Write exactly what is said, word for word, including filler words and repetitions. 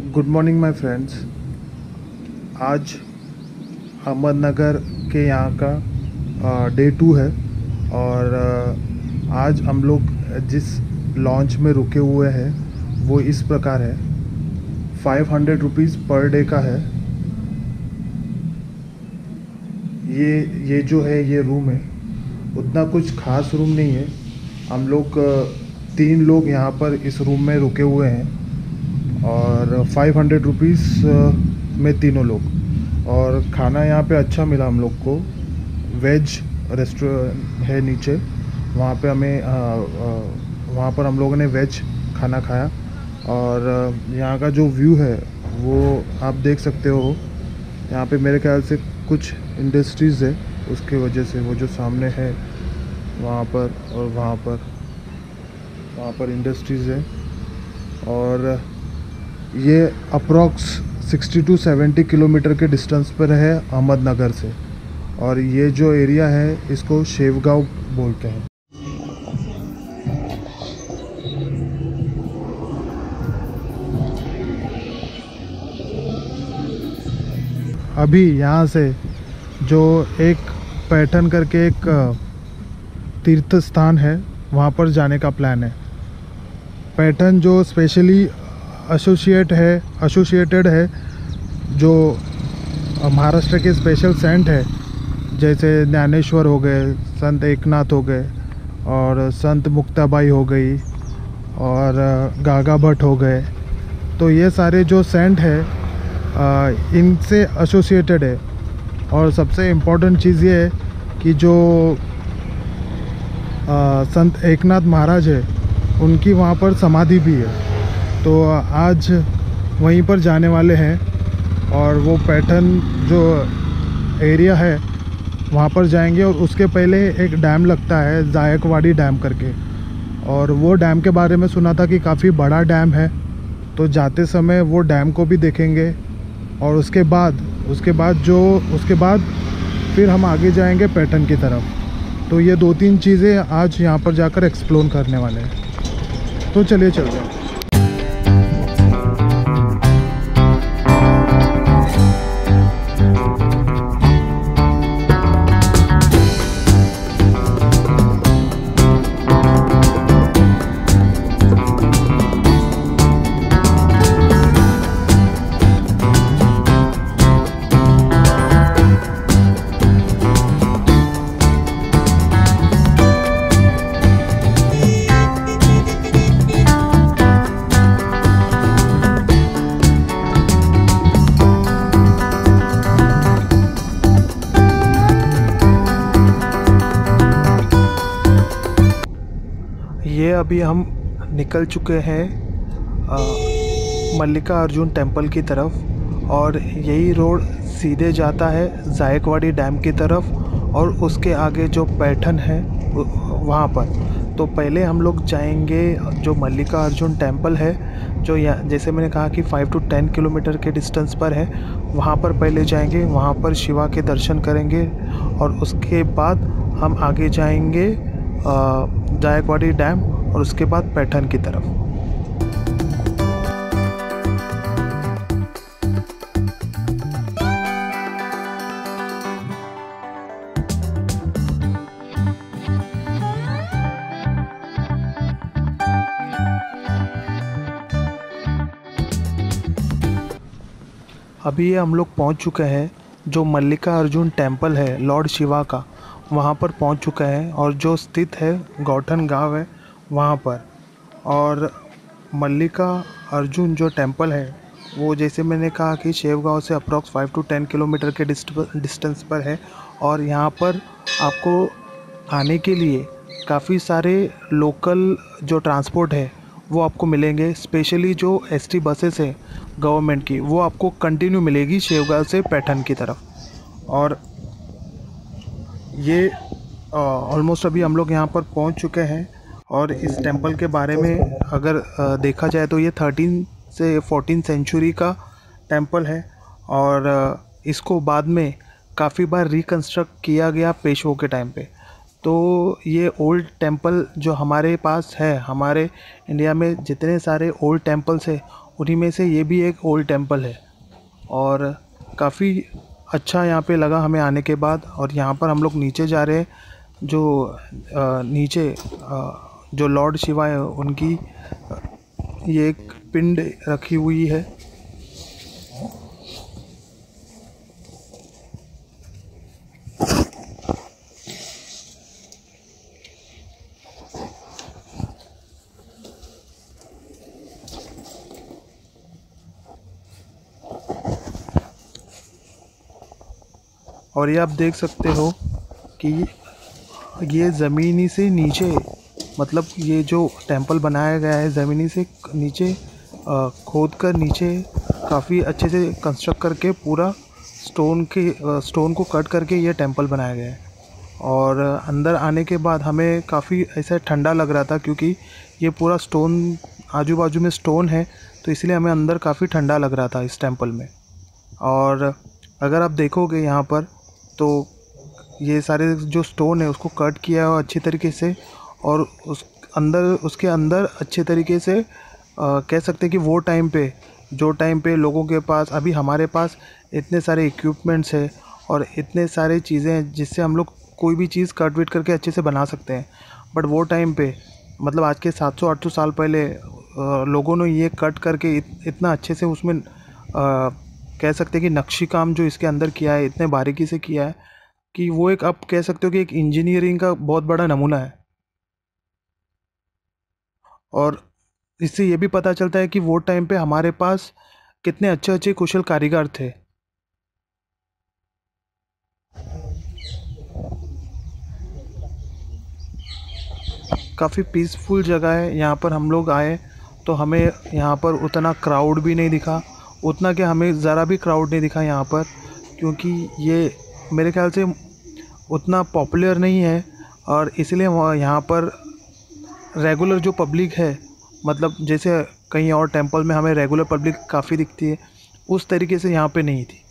Good morning my friends. आज अहमदनगर के यहाँ का डे टू है और आ, आज हम लोग जिस लॉन्च में रुके हुए हैं वो इस प्रकार है। Five hundred rupees per day का है। ये ये जो है ये रूम है, उतना कुछ खास रूम नहीं है। हम लोग तीन लोग यहाँ पर इस रूम में रुके हुए हैं और फाइव हंड्रेड रुपीज़ में तीनों लोग। और खाना यहाँ पे अच्छा मिला हम लोग को। वेज रेस्टोरेंट है नीचे, वहाँ पे हमें आ, आ, वहाँ पर हम लोगों ने वेज खाना खाया। और यहाँ का जो व्यू है वो आप देख सकते हो। यहाँ पे मेरे ख्याल से कुछ इंडस्ट्रीज़ है, उसके वजह से वो जो सामने है वहाँ पर और वहाँ पर वहाँ पर इंडस्ट्रीज़ है। और ये approx sixty to seventy kilometre के डिस्टेंस पर है अहमदनगर से। और ये जो एरिया है इसको शेवगांव बोलते हैं। अभी यहाँ से जो एक पैठन करके एक तीर्थ स्थान है वहाँ पर जाने का प्लान है। पैठन जो स्पेशली एसोसिएट है एसोसिएटेड है जो महाराष्ट्र के स्पेशल सेंट है, जैसे ज्ञानेश्वर हो गए, संत एकनाथ हो गए और संत मुक्ताबाई हो गई और गागा भट्ट हो गए। तो ये सारे जो सेंट है इनसे एसोसिएटेड है। और सबसे इम्पोर्टेंट चीज़ ये है कि जो आ, संत एकनाथ महाराज है उनकी वहाँ पर समाधि भी है। तो आज वहीं पर जाने वाले हैं और वो पैठन जो एरिया है वहाँ पर जाएंगे। और उसके पहले एक डैम लगता है जायकवाड़ी डैम करके, और वो डैम के बारे में सुना था कि काफ़ी बड़ा डैम है। तो जाते समय वो डैम को भी देखेंगे और उसके बाद उसके बाद जो उसके बाद फिर हम आगे जाएंगे पैठन की तरफ। तो ये दो तीन चीज़ें आज यहाँ पर जाकर एक्सप्लोर करने वाले हैं। तो चलिए चलते हैं। ये अभी हम निकल चुके हैं मल्लिकार्जुन टेम्पल की तरफ, और यही रोड सीधे जाता है जायकवाड़ी डैम की तरफ और उसके आगे जो पैठन है वहाँ पर। तो पहले हम लोग जाएंगे जो मल्लिकार्जुन टेम्पल है, जो यहाँ जैसे मैंने कहा कि फाइव टू टेन किलोमीटर के डिस्टेंस पर है। वहाँ पर पहले जाएंगे, वहाँ पर शिवा के दर्शन करेंगे और उसके बाद हम आगे जाएंगे जायकवाड़ी डैम और उसके बाद पैठन की तरफ। अभी हम लोग पहुंच चुके हैं जो मल्लिकार्जुन टेम्पल है लॉर्ड शिवा का, वहाँ पर पहुंच चुका है। और जो स्थित है गौठन गांव है वहाँ पर। और मल्लिकार्जुन जो टेंपल है वो जैसे मैंने कहा कि शेवगांव से approx five to ten kilometre के डिस्टेंस पर है। और यहाँ पर आपको आने के लिए काफ़ी सारे लोकल जो ट्रांसपोर्ट है वो आपको मिलेंगे। स्पेशली जो एसटी बसेस है गवर्नमेंट की, वो आपको कंटिन्यू मिलेगी शेवगांव से पैठन की तरफ। और ये ऑलमोस्ट अभी हम लोग यहाँ पर पहुँच चुके हैं। और इस टेंपल के बारे में अगर आ, देखा जाए तो ये थर्टीन से फोर्टीन सेंचुरी का टेंपल है। और आ, इसको बाद में काफ़ी बार रिकंस्ट्रक्ट किया गया पेशवों के टाइम पे। तो ये ओल्ड टेंपल जो हमारे पास है, हमारे इंडिया में जितने सारे ओल्ड टेंपल्स है उन्हीं में से ये भी एक ओल्ड टेम्पल है। और काफ़ी अच्छा यहाँ पे लगा हमें आने के बाद। और यहाँ पर हम लोग नीचे जा रहे हैं, जो अ, नीचे अ, जो लॉर्ड शिवा है उनकी अ, ये एक पिंड रखी हुई है। और ये आप देख सकते हो कि ये ज़मीनी से नीचे, मतलब ये जो टेंपल बनाया गया है ज़मीनी से नीचे अ, खोद कर नीचे काफ़ी अच्छे से कंस्ट्रक्ट करके पूरा स्टोन के अ, स्टोन को कट करके ये टेंपल बनाया गया है। और अंदर आने के बाद हमें काफ़ी ऐसा ठंडा लग रहा था, क्योंकि ये पूरा स्टोन, आजू बाजू में स्टोन है, तो इसलिए हमें अंदर काफ़ी ठंडा लग रहा था इस टेंपल में। और अगर आप देखोगे यहाँ पर, तो ये सारे जो स्टोन है उसको कट किया है अच्छी तरीके से, और उस अंदर उसके अंदर अच्छे तरीके से आ, कह सकते हैं कि वो टाइम पे, जो टाइम पे लोगों के पास, अभी हमारे पास इतने सारे इक्विपमेंट्स है और इतने सारे चीज़ें हैं जिससे हम लोग कोई भी चीज़ कट विट करके अच्छे से बना सकते हैं। बट वो टाइम पे, मतलब आज के सात सौ आठ सौ साल पहले आ, लोगों ने ये कट करके इत, इतना अच्छे से उसमें आ, कह सकते हैं कि नक्शी काम जो इसके अंदर किया है, इतने बारीकी से किया है कि वो एक, आप कह सकते हो कि एक इंजीनियरिंग का बहुत बड़ा नमूना है। और इससे ये भी पता चलता है कि वो टाइम पे हमारे पास कितने अच्छे अच्छे कुशल कारीगर थे। काफ़ी पीसफुल जगह है। यहाँ पर हम लोग आए तो हमें यहाँ पर उतना क्राउड भी नहीं दिखा, उतना कि हमें ज़रा भी क्राउड नहीं दिखा यहाँ पर, क्योंकि ये मेरे ख्याल से उतना पॉपुलर नहीं है। और इसलिए वहाँ यहाँ पर रेगुलर जो पब्लिक है, मतलब जैसे कहीं और टेंपल में हमें रेगुलर पब्लिक काफ़ी दिखती है, उस तरीके से यहाँ पे नहीं थी।